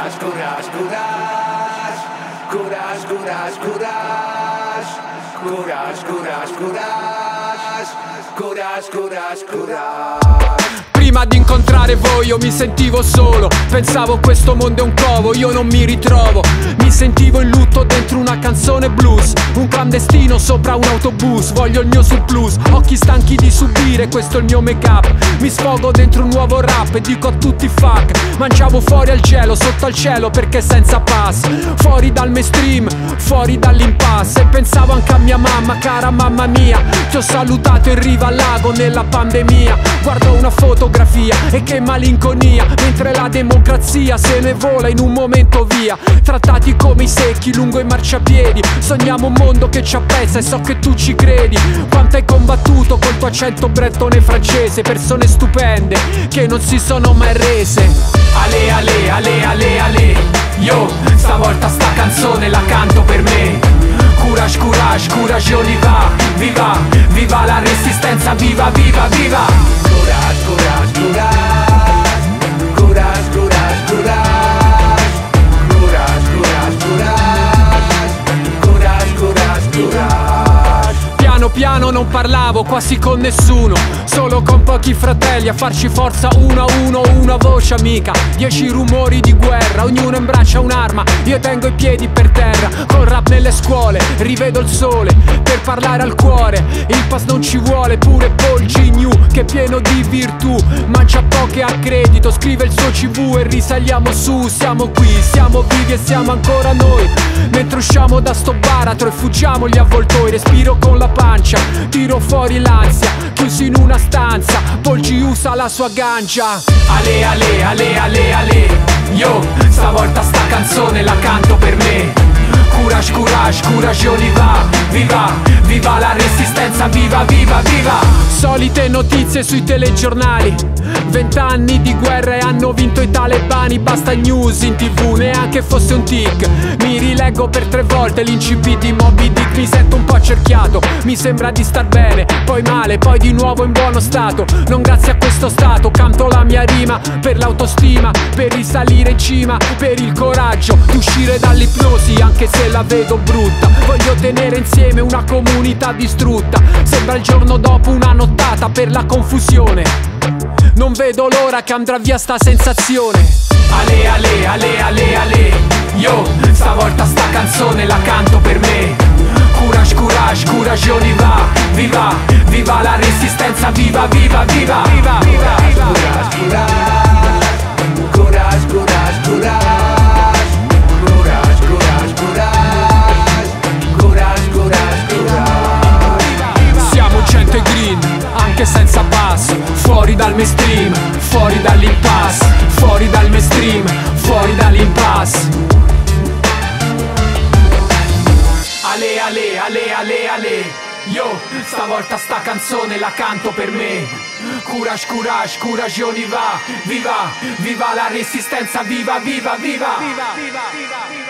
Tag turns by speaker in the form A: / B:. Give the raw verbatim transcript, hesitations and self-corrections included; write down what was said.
A: courage, courage, courage, courage, courage, courage, courage, courage, courage, courage, courage, courage.
B: Prima di incontrare voi io mi sentivo solo, pensavo questo mondo è un covo, io non mi ritrovo. Mi sentivo in lutto dentro una canzone blues, un clandestino sopra un autobus. Voglio il mio surplus, occhi stanchi di subire, questo è il mio make up. Mi sfogo dentro un nuovo rap e dico a tutti fuck. Mangiavo fuori al cielo, sotto al cielo perché senza pass. Fuori dal mainstream, fuori dall'impasse. E pensavo anche a mia mamma, cara mamma mia. Ti ho salutato in riva al lago nella pandemia. Guardo una fotografia e che malinconia, mentre la democrazia se ne vola in un momento via. Trattati come i secchi lungo i marciapiedi. Sogniamo un mondo che ci apprezza e so che tu ci credi. Quanto hai combattuto col tuo accento brettone francese. Persone stupende che non si sono mai rese. Ale ale ale ale ale. Yo, stavolta sta canzone la canto per me. Courage, courage, courage, on y va. Viva, viva la resistenza, viva, viva, viva.
A: Courage, courage, courage, courage, courage, courage, courage, courage, courage, courage, courage, courage.
B: Piano piano non parlavo quasi con nessuno, solo con pochi fratelli a farci forza uno a uno, una voce amica. Dieci rumori di guerra, ognuno imbraccia un'arma. Io tengo i piedi per terra, con rap nelle scuole. Rivedo il sole per parlare al cuore. Il pass non ci vuole, pure Paul Gignou che è pieno di virtù, mangia poche a credito. Scrive il suo C V e risaliamo su. Siamo qui, siamo vivi e siamo ancora noi. Mentre usciamo da sto baratro e fuggiamo gli avvoltoi. Respiro con la pancia, tiro fuori l'ansia, chiusi in una stanza. Paul G usa la sua gancia. Ale ale ale ale ale. Yo, stavolta sta canzone la canto per me. Courage, courage, courage, on y va. Viva, viva la resistenza, viva, viva, viva. Solite notizie sui telegiornali. Vent'anni di guerra e hanno vinto i talebani. Basta news in tv, neanche fosse un tic. Mi rileggo per tre volte l'incipit di Moby Dick. Mi sento un po' accerchiato, mi sembra di star bene, poi male, poi di nuovo in buono stato. Non grazie a questo stato, canto la mia rima per l'autostima, per risalire in cima, per il coraggio di uscire dall'ipnosi anche se la vedo brutta. Voglio tenere insieme una comunità distrutta. Sembra il giorno dopo una nottata per la confusione. Non vedo l'ora che andrà via sta sensazione. Ale ale ale ale ale. Yo, stavolta sta canzone la canto per me. Courage, courage, courage, on y va. Viva, viva la resistenza, viva, viva, viva, viva, viva, viva.
A: Courage, courage, courage, courage, courage, courage, courage, courage, courage, courage.
B: Siamo gente green, anche senza basso. Fuori dal mainstream, fuori dall'impasse. Fuori dal mainstream, fuori dall'impasse. Ale ale ale ale ale. Yo, stavolta sta canzone la canto per me. Courage, courage, courage, on y va. Viva, viva la resistenza, viva, viva, viva, viva, viva, viva.